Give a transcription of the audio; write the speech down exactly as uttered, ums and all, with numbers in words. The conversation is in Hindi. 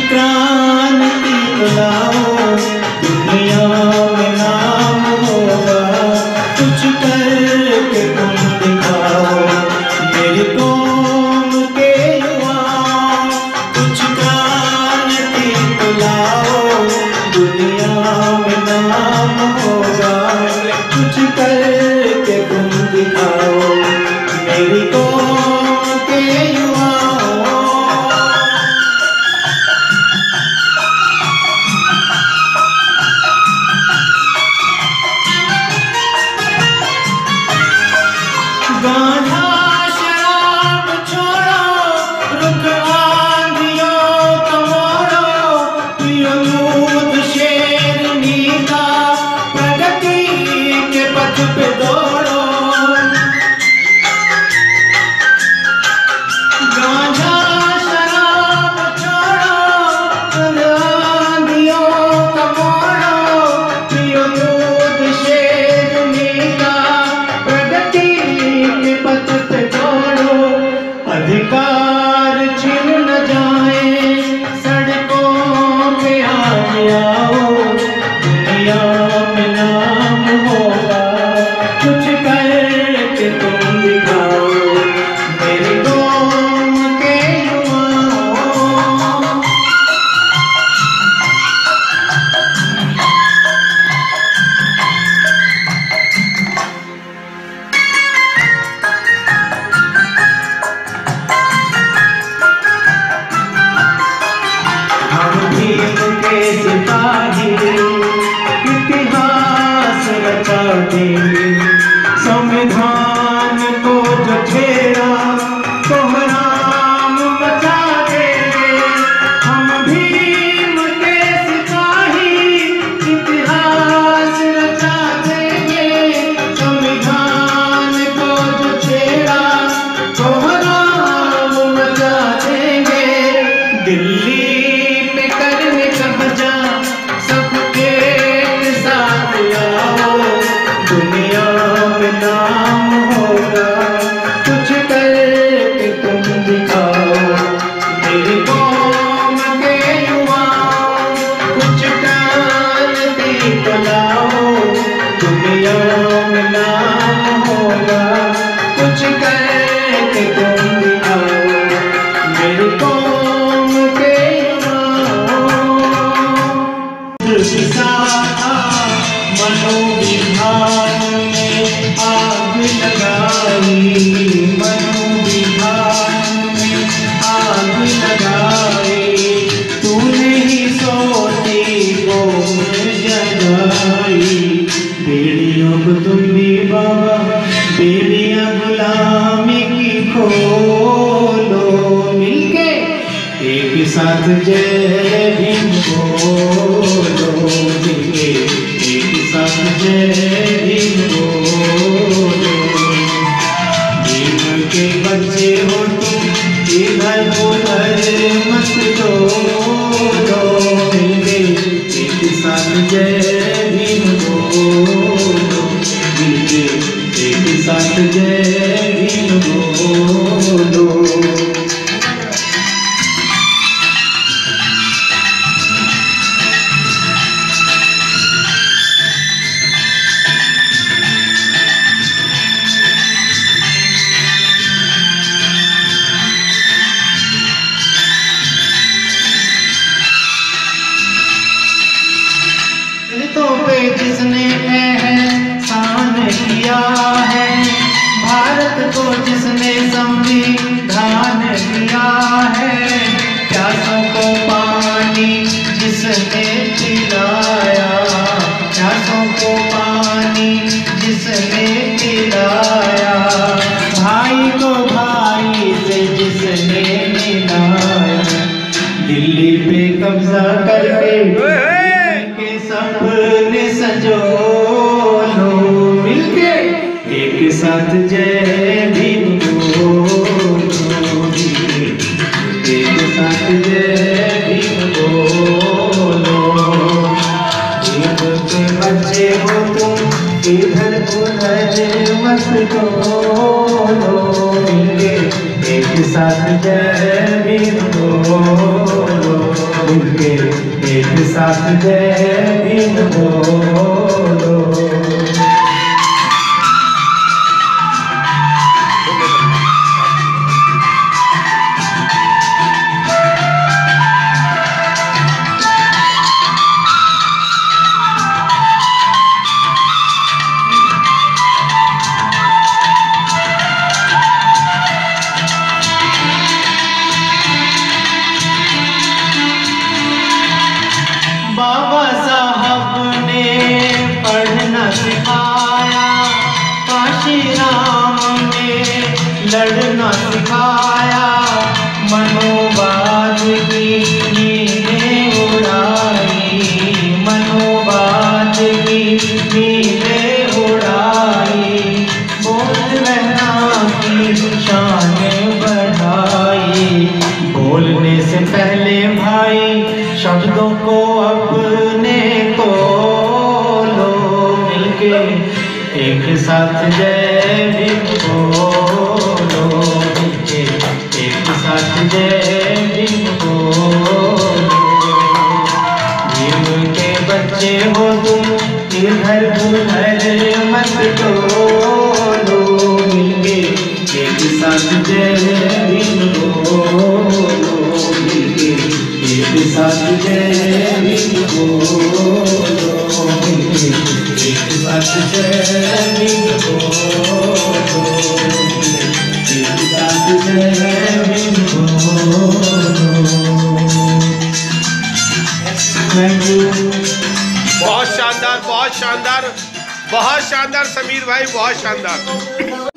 क्रांति बुलाओ, दुनिया में नाम होगा, कुछ करके तुम दिखाओ मेरी कौम के युवाओं। कुछ क्रांति बुलाओ, दुनिया में नाम होगा, कुछ करके तुम दिखाओ मेरी कौम के युवाओं। गांजा शराब छोड़ो, रुख आंधियों का मोड़ो, पियो दूध शेरनी का, प्रगति के पथ पे दौड़ो। गांजा शराब छोड़ो, रुख आंधियों का मोड़ो, पियो दूध शेरनी का, प्रगति के पथ पे दौड़ो। अधिकार छिन न जाए, सड़कों पे आगे आओ, दुनिया में नाम होगा, कुछ करके तुम दिखाओ मेरी कौम के युवाओं। हम भीम के सिपाही इतिहास रचा देंगे, संविधान को जो छेड़ा कोहराम मचा देंगे। हम भीम के सिपाही इतिहास रचा देंगे, संविधान को जो छेड़ा कोहराम मचा देंगे। दिल्ली पे करने कब्जा, सबके साथ आओ, दुनिया में नाम होगा, कुछ करके तुम दिखाओ मेरी कौम के युवाओं। कुछ क्रांति बुलाओ, दुनिया में नाम होगा, कुछ करके तुम दिखाओ मेरी कौम के युवाओं। मनोविभाग में आग लगाई, मनोविभाग में आग लगाई, तूने ही सोती को जगाई। बेड़ियों को तुम भी बाबा, बेड़ियां गुलामी की खोलो, मिलके एक साथ जय भीम बोलो, मिलके एक साथ जय भीम बोलो। भीम के बच्चे हो तुम, इधर उधर मत डोलो, मिलके एक साथ जय भीम बोलो, मिलके एक साथ जय भीम बोलो। जिसने एहसान किया है, भारत को जिसने संविधान दिया है, प्यासों को पानी जिसने पिलाया, प्यासों को पानी जिसने पिलाया, भाई को भाई से जिसने मिलाया, दिल्ली पे कब्जा करके सपने सजो लो, मिलके एक साथ जय भीम बोलो, एक साथ जय भीम बोलो। एक साथ जय भीम बोलो। बाबा साहब ने पढ़ना सिखाया, काशी राम ने लड़ना सिखाया, मनोवाद की नींदें उड़ाई, मनोवाद की नींदें उड़ाई, बोल बहना की शान बढ़ाई। बोलने से पहले भाई शब्दों को अपने तोलो, मिलके एक साथ जय भीम बोलो, मिलके एक साथ जय भीम बोलो। भीम के बच्चे हो तुम, इधर उधर मत डोलो, मिलके एक साथ जय भीम बोलो, मिलके एक साथ जय भीम बोलो, एक साथ जय भीम बोलो, एक साथ जय भीम बोलो। Thank you. बहुत शानदार, बहुत शानदार, बहुत शानदार समीर भाई, बहुत शानदार।